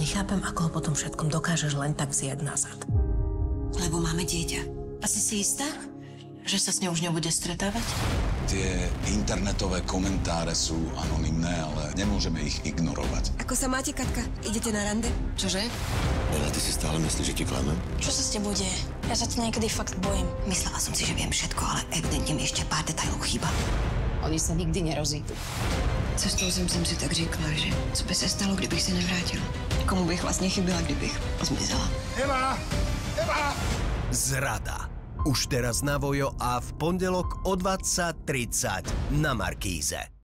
Nechápem, ako ho potom všetkom dokážeš len tak vziať nazad. Lebo máme dieťa. Asi si istá, že sa s ňou už nebude stretávať? Tie internetové komentáre sú anonymné, ale nemôžeme ich ignorovať. Ako sa máte, Katka? Idete na rande? Čože? Ela, ty si stále myslíš, že ti klamem? Čo sa s tebou deje? Ja sa to niekedy fakt bojím. Myslela som si, že viem všetko, ale evidentně mi ešte pár detailů chýba. Oni se nikdy nerozídu. Cestou jsem si tak říkala, že co by se stalo, kdybych se nevrátila. Komu bych vlastně chyběla, kdybych zmizela. Eva! Eva! Zrada. Už teraz na Vojo a v pondelok o 20:30 na Markíze.